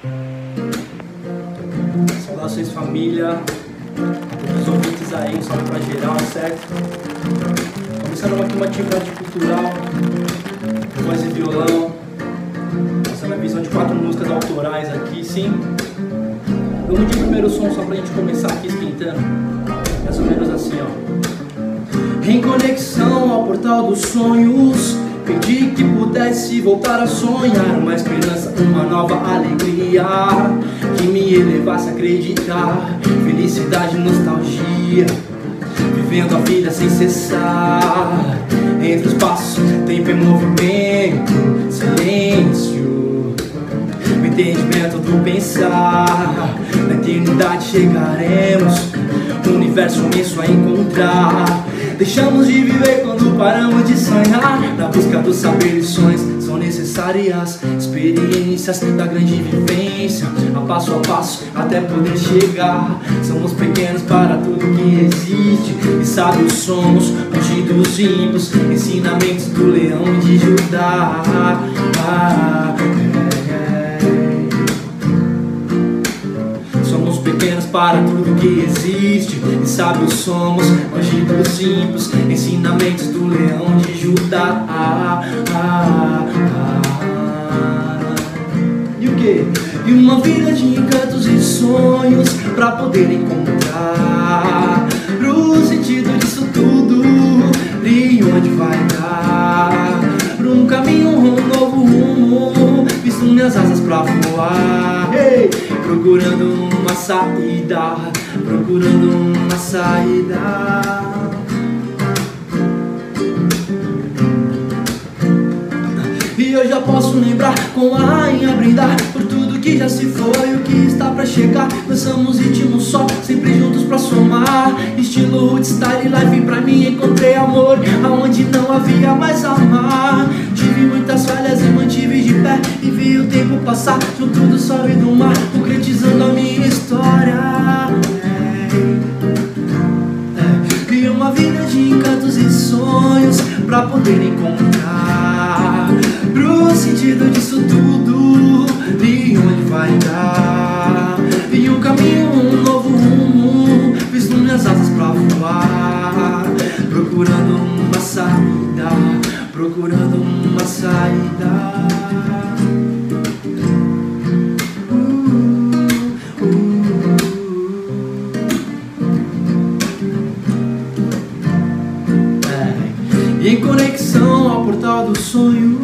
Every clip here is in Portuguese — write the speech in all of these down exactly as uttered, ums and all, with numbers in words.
Saudações família, todos os ouvintes aí, um salve pra geral, certo? Começando aqui uma atividade cultural, voz e violão, passando a visão de quatro músicas autorais aqui, sim. Vamos de primeiro som só pra gente começar aqui esquentando, mais ou menos assim, ó. Em conexão ao portal dos sonhos, pedi que pudesse voltar a sonhar, uma esperança, uma nova alegria que me elevasse a acreditar. Felicidade, nostalgia, vivendo a vida sem cessar. Entre os passos, tempo e movimento, silêncio, o entendimento do pensar. Na eternidade chegaremos, um universo imenso a encontrar. Deixamos de viver quando paramos de sonhar. Na busca do saber, lições são necessárias, experiências da grande vivência, a passo a passo até poder chegar. Somos pequenos para tudo que existe e sábios somos, ungidos ímpios, ensinamentos do leão de Judá. Ah, é, é. Somos pequenos para tudo que existe e sábios somos, ungidos ímpios, ensinamentos do leão de Judá. Ah, ah, ah. E o que? E uma vida de encantos e sonhos pra poder encontrar pro sentido disso tudo e onde vai dar. Pra um caminho, um novo rumo, visto minhas asas pra voar. Hey! Procurando uma saída, procurando uma saída. E eu já posso lembrar com a rainha brindar por tudo que já se foi, o que está pra chegar. Dançamos ritmo só, sempre juntos pra somar. Estilo root, style, life, pra mim encontrei amor aonde não havia mais amar. Tive muitas falhas e mantive de pé e vi o tempo passar junto do sol e do mar, concretizando a minha história. É, é. E uma vida de encantos e sonhos pra poder encontrar pro sentido disso tudo e onde vai dar. E um caminho, um novo rumo, visto minhas asas pra voar. Procurando uma saída, procurando uma saída. uh, uh. É. E em conexão ao portal dos sonhos.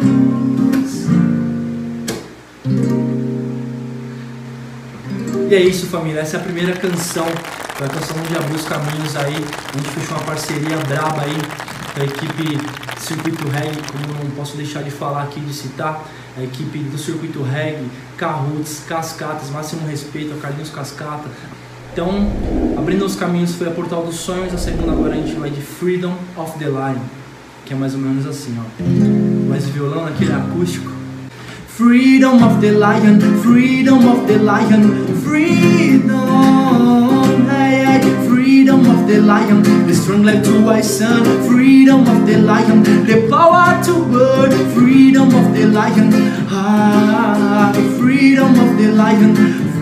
E é isso, família, essa é a primeira canção, foi a canção onde abriu os caminhos aí. A gente fechou uma parceria braba aí com a equipe Circuito Reggae, como não posso deixar de falar aqui, de citar a equipe do Circuito Reggae, Carruts, Cascatas, máximo respeito a Carlinhos Cascata. Então, abrindo os caminhos foi a Portal dos Sonhos. A segunda agora a gente vai de Freedom of the Lion, que é mais ou menos assim, ó, mais violão naquele acústico. Freedom of the lion, freedom of the lion, freedom, hey, hey. Freedom of the lion, the strong like to my son. Freedom of the lion, the power to burn. Freedom of the lion, ah, freedom of the lion,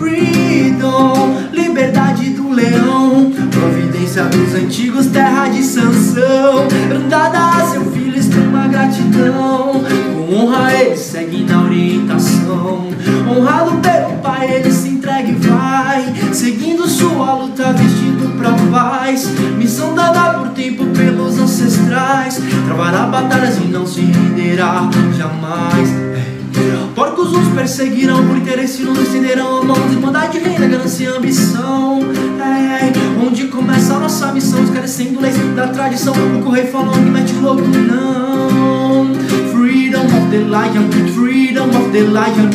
freedom, liberdade do leão, providência dos antigos, terra de Sansão. Dada a seu filho extrema gratidão, com honra ele segue na orientação. Honrado pelo pai ele se entrega e vai, seguindo sua luta vestido pra paz. Missão dada por tempo pelos ancestrais, travará batalhas e não se renderá jamais. Porcos uns perseguirão, por interesse não estenderão a mão. Desbandade, reina, ganância e ambição. É, onde começa a nossa missão, esclarecendo leis da tradição. O que o rei falou que mete louco, não. Freedom of the lion, freedom of the lion,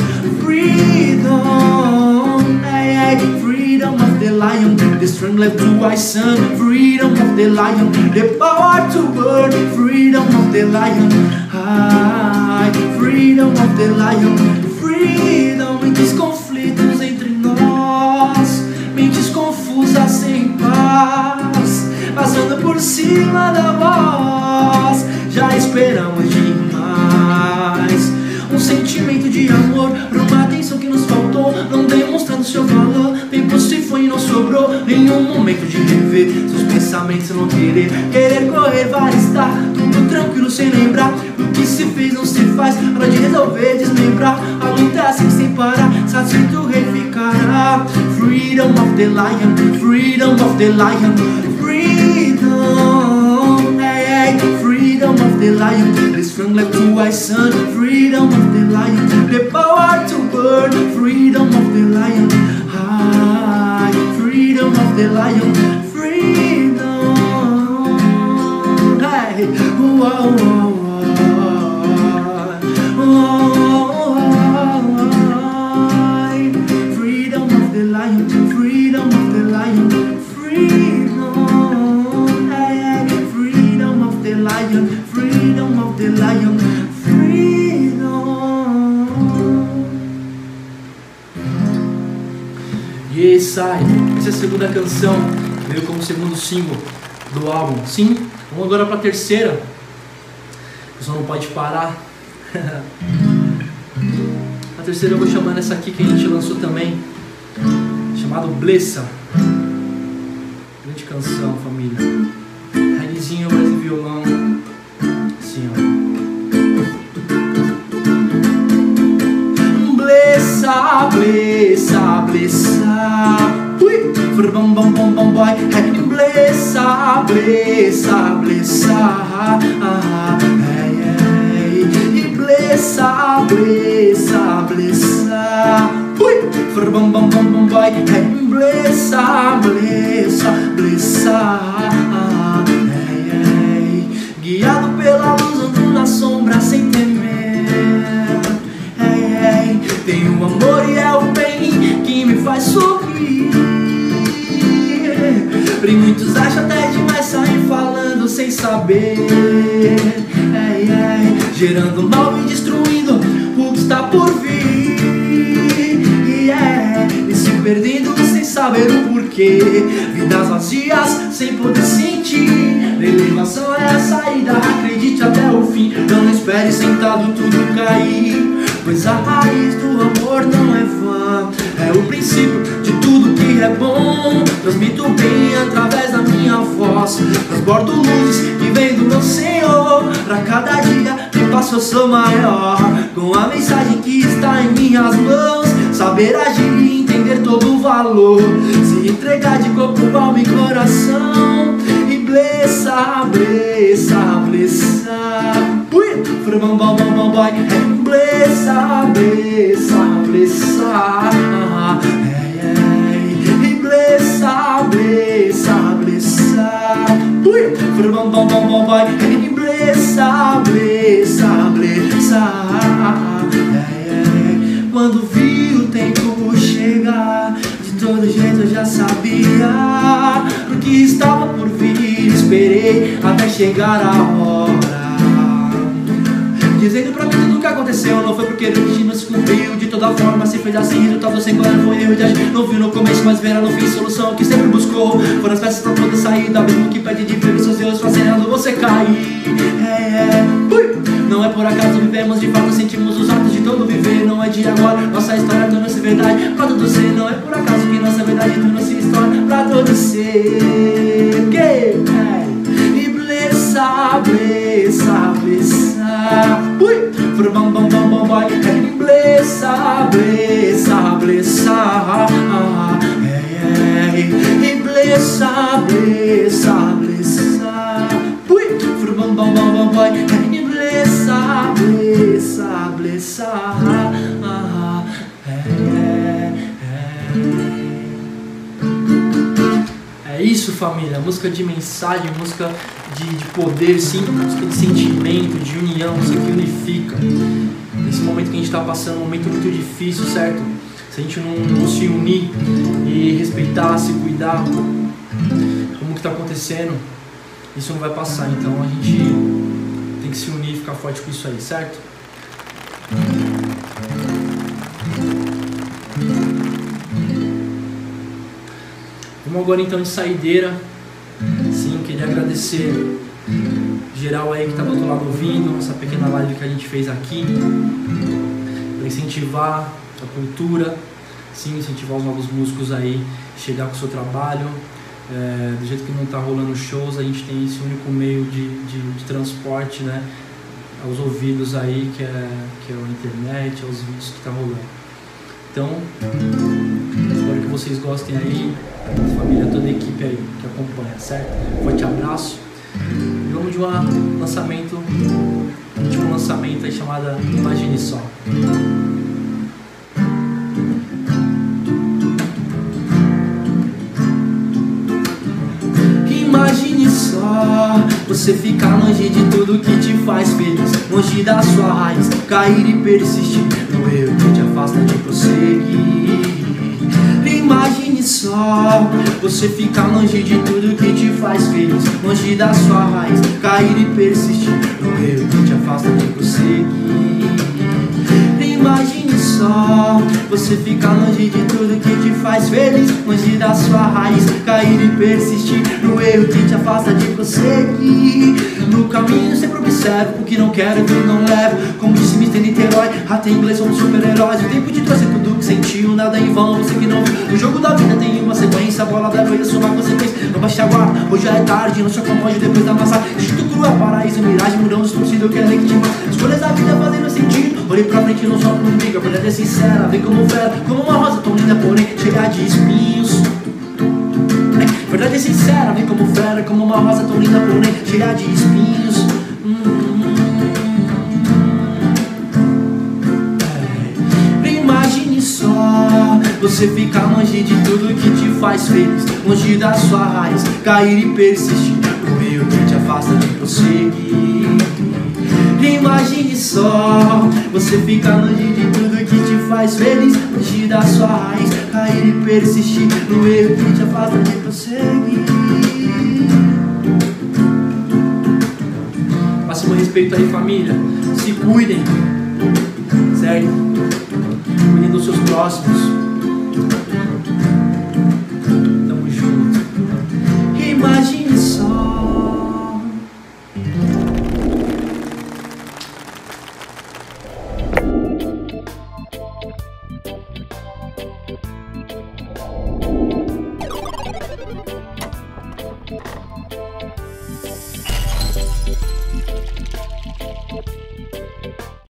freedom, é, é. Freedom of the lion, the strength left to my son. Freedom of the lion, the power to burn. Freedom of the lion, ah, freedom of the lion, freedom. Muitos conflitos entre nós, mentes confusas sem paz, passando por cima da voz. Já esperamos demais um sentimento de amor, por uma atenção que nos faltou. Não não sobrou nenhum momento de rever seus pensamentos, não querer, querer correr, vai estar tudo tranquilo sem lembrar o que se fez, não se faz, hora de resolver, desmembrar a luta é assim sem parar, satisfeito o rei ficará. Freedom of the lion, freedom of the lion, freedom, hey, hey, freedom of the lion, the strong like two eyes sun, freedom of the lion, the power to burn, freedom of the lion, high, freedom of the lion, freedom, hey, whoa, whoa, whoa, freedom of the lion, freedom of the lion, freedom, hey, freedom of the lion, freedom of the lion, freedom. E sai, essa é a segunda canção, veio como segundo single do álbum. Sim, vamos agora para a terceira. O som não pode parar. A terceira eu vou chamando essa aqui que a gente lançou também, chamado Blessa. Grande canção, família. Reguezinho, voz e violão. Assim, ó. Blessa, blessa, blessa. Ui! Bom, bom, bom, bom, boy. Blessa, blessa, blessa. Hey, hey. E blessa, blessa, blessa. Ui! Bom, bom, bom, bom, boy. Blessa, blessa, blessa. Hey, hey. Guiado pela luz, ando na sombra sem temer. Hey, hey. Tem o amor e é o bem que me faz sorrir. E muitos acham até demais sair falando sem saber. Hey, hey. Gerando mal e destruindo o que está por vir. Yeah. E se perdendo sem saber o porquê. Vidas vazias sem poder sentir. Elevação é a saída, acredite até o fim. Não espere sentado tudo cair. Pois a raiz do amor não é vã. É o princípio de tudo que é bom. Transmito bem através da minha voz. Transbordo luzes que vem do meu Senhor. Pra cada dia que passo eu sou maior. Com a mensagem que está em minhas mãos. Saber agir e entender todo o valor. Se entregar de corpo, alma e coração. E blessa, blessa, blessa. Ui! Bom, bom, bom, bom, boy. Blessa, blessa, blessa. Hey, hey. E blessa, blessa, blessa. Ui! Bom, bom, bom, bom, boy. Blessa, blessa, blessa. Hey, hey. Quando vi o tempo chegar, de todo jeito eu já sabia o que estava por vir. Esperei até chegar a hora, dizendo pra mim tudo o que aconteceu. Não foi porque o destino se cumpriu. De toda forma se fez assim. Resultado sem qual foi erro de agir. Não viu no começo, mas verá no fim solução que sempre buscou. Foram as peças pra toda saída. Mesmo que pede de ver seus erros fazendo você cair. É, é, ui. Não é por acaso vivemos de fato. Sentimos os atos de todo viver. Não é de agora, nossa história torna-se verdade pra todo ser. Não é por acaso que nossa verdade torna-se história pra todo ser. Que? É. E blessa, blessa, blessa. Ui! Bom, bom, bom, bom, boy. Blessa, blessa, blessa. Hey, hey. E blessa, blessa, blessa. Ui! Bom, bom, bom, bom, boy. Blessa, blessa, blessa. É isso, família. Música de mensagem, música de, de poder, sim. Música de sentimento, de união, música que unifica. Nesse momento que a gente está passando, um momento muito difícil, certo? Se a gente não, não se unir e respeitar, se cuidar, como que está acontecendo, isso não vai passar. Então a gente tem que se unir e ficar forte com isso aí, certo? Vamos agora então de saideira. Sim, queria agradecer geral aí que está do outro lado ouvindo essa pequena live que a gente fez aqui para incentivar a cultura, sim, incentivar os novos músicos aí, chegar com o seu trabalho. É, do jeito que não está rolando shows, a gente tem esse único meio de, de, de transporte, né, aos ouvidos aí, que é, que é a internet, aos vídeos que está rolando. Então, espero que vocês gostem aí, família, toda a equipe aí que acompanha, certo? Forte abraço. E vamos de um lançamento, um último lançamento aí chamada Imagine Só. Imagine só, você ficar longe de tudo que te faz feliz, longe da sua raiz, cair e persistir no erro que te afasta de prosseguir. Imagine só, você ficar longe de tudo que te faz feliz, longe da sua raiz, cair e persistir no erro que te afasta de prosseguir. Imagine só, você ficar longe de tudo que te faz feliz, longe da sua raiz, cair e persistir no erro que te afasta de prosseguir. No caminho sempre observo o que não quero e o que não levo, como disse mister Niterói, até em inglês somos super-heróis. O tempo de trazer tudo que sentiu, nada em vão, você que não viu. O jogo da vida tem uma sequência, a bola da vida sua consequência. Não baixe a guarda, hoje já é tarde, não se acomode depois da massa. Instinto cruel, paraíso, miragem, murão distorcido, eu quero que te mate. Escolhas da vida fazendo sentido, olhei pra frente, não só pro umbigo. A verdade é sincera, vem como fera, como uma rosa tão linda, porém cheia de espinhos. É, verdade é sincera, vem como fera, como uma rosa tão linda, porém cheia de espinhos. Hum, é. Imagine só, você ficar longe de tudo que te faz feliz, longe da sua raiz, cair e persistir no meio que te afasta de prosseguir. Imagine só, você ficar longe de tudo que te faz feliz, longe da sua raiz, cair e persistir no erro que te afasta de prosseguir. Máximo respeito aí, família, se cuidem, certo? Cuidem dos seus próximos. Tamo junto. Imagine